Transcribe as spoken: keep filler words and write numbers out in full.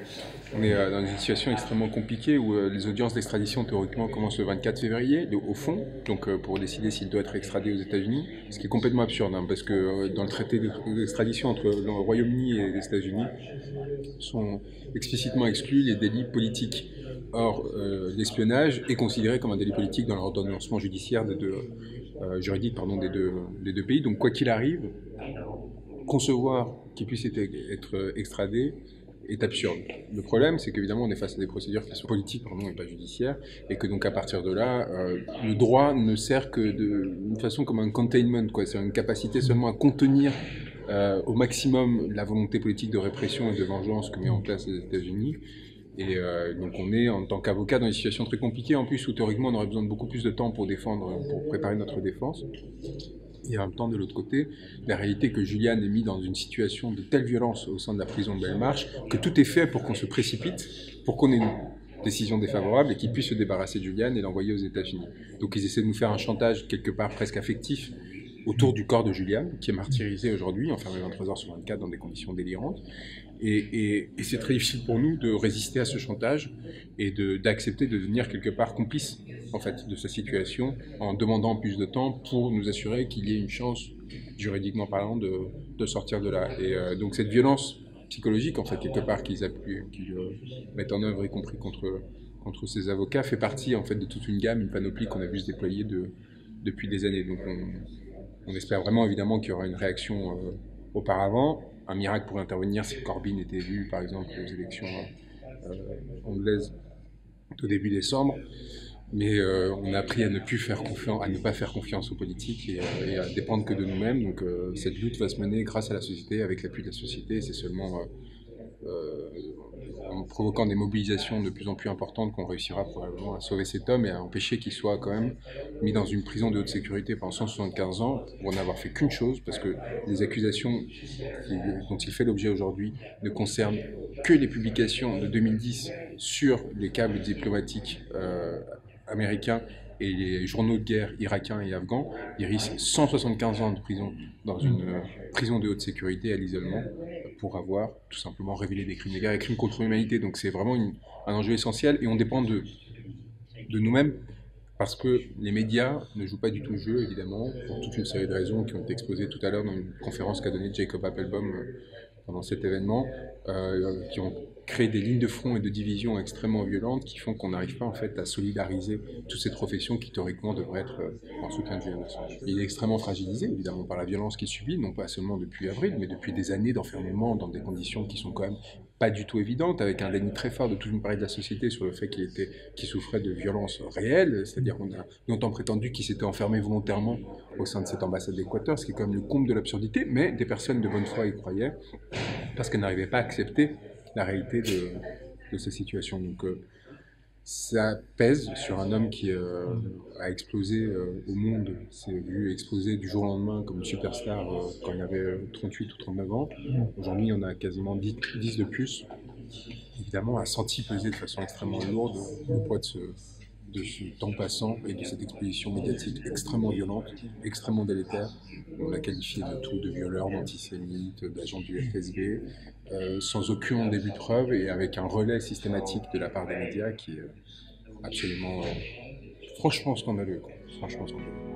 On est euh, dans une situation extrêmement compliquée où euh, les audiences d'extradition théoriquement commencent le vingt-quatre février, de- au fond, donc euh, pour décider s'il doit être extradé aux États-Unis, ce qui est complètement absurde, hein, parce que euh, dans le traité d'extradition entre le Royaume-Uni et les États-Unis sont explicitement exclus les délits politiques. Or, euh, l'espionnage est considéré comme un délit politique dans l'ordonnancement judiciaire des deux, euh, juridique pardon, des, deux, des deux pays. Donc, quoi qu'il arrive, concevoir qu'il puisse être, être extradé est absurde. Le problème, c'est qu'évidemment, on est face à des procédures qui sont politiques, pardon, et pas judiciaires, et que donc à partir de là, euh, le droit ne sert que d'une façon comme un containment, quoi. C'est une capacité seulement à contenir euh, au maximum la volonté politique de répression et de vengeance que met en place les États-Unis. Et euh, donc on est en tant qu'avocat dans une situation très compliquée, en plus où théoriquement on aurait besoin de beaucoup plus de temps pour défendre, pour préparer notre défense. Et en même temps, de l'autre côté, la réalité est que Julian est mis dans une situation de telle violence au sein de la prison de Belmarsh que tout est fait pour qu'on se précipite, pour qu'on ait une décision défavorable et qu'il puisse se débarrasser de Julian et l'envoyer aux États-Unis. Donc ils essaient de nous faire un chantage quelque part presque affectif autour du corps de Julian, qui est martyrisé aujourd'hui, enfermé vingt-trois heures sur vingt-quatre dans des conditions délirantes. Et, et, et c'est très difficile pour nous de résister à ce chantage et d'accepter de, de devenir quelque part complice en fait, de sa situation en demandant plus de temps pour nous assurer qu'il y ait une chance, juridiquement parlant, de, de sortir de là. Et euh, donc cette violence psychologique, en fait, quelque part, qu'ils qu euh, mettent en œuvre, y compris contre, contre ces avocats, fait partie en fait, de toute une gamme, une panoplie qu'on a vu se déployer de, depuis des années. Donc on, on espère vraiment évidemment qu'il y aura une réaction euh, auparavant. Un miracle pourrait intervenir si Corbyn était élu, par exemple, aux élections euh, anglaises au début décembre. Mais euh, on a appris à ne plus faire confiance, à ne pas faire confiance aux politiques et, euh, et à dépendre que de nous-mêmes. Donc euh, cette lutte va se mener grâce à la société, avec l'appui de la société. C'est seulement euh, euh, en provoquant des mobilisations de plus en plus importantes qu'on réussira probablement à sauver cet homme et à empêcher qu'il soit quand même mis dans une prison de haute sécurité pendant cent soixante-quinze ans pour n'avoir fait qu'une chose, parce que les accusations qui, dont il fait l'objet aujourd'hui ne concernent que les publications de deux mille dix sur les câbles diplomatiques euh, américains et les journaux de guerre irakiens et afghans. Il risque cent soixante-quinze ans de prison dans une euh, prison de haute sécurité à l'isolement pour avoir tout simplement révélé des crimes de guerre et crimes contre l'humanité. Donc c'est vraiment une, un enjeu essentiel et on dépend de, de nous-mêmes parce que les médias ne jouent pas du tout le jeu, évidemment, pour toute une série de raisons qui ont été exposées tout à l'heure dans une conférence qu'a donnée Jacob Appelbaum pendant cet événement, euh, qui ont créé des lignes de front et de division extrêmement violentes qui font qu'on n'arrive pas en fait à solidariser toute cette profession qui théoriquement devrait être euh, en soutien de Julian Assange. Il est extrêmement fragilisé évidemment par la violence qu'il subit, non pas seulement depuis avril, mais depuis des années d'enfermement dans des conditions qui sont quand même pas du tout évidentes, avec un déni très fort de toute une partie de la société sur le fait qu'il était, qu'il souffrait de violences réelles, c'est-à-dire qu'on a longtemps prétendu qu'il s'était enfermé volontairement au sein de cette ambassade d'Équateur, ce qui est quand même le comble de l'absurdité, mais des personnes de bonne foi y croyaient, parce qu'elles n'arrivaient pas à accepter la réalité de, de ces situations. Donc euh, ça pèse sur un homme qui euh, a explosé euh, au monde, s'est vu exploser du jour au lendemain comme une superstar euh, quand il avait trente-huit ou trente-neuf ans. Aujourd'hui, il y en a quasiment dix, dix de plus. Évidemment, a senti peser de façon extrêmement lourde le poids de ce, de ce temps passant et de cette exposition médiatique extrêmement violente, extrêmement délétère. On l'a qualifié de tout, de violeur, d'antisémite, d'agent du F S B, euh, sans aucun début de preuve et avec un relais systématique de la part des médias qui est absolument, euh, franchement scandaleux. Quoi. Franchement scandaleux.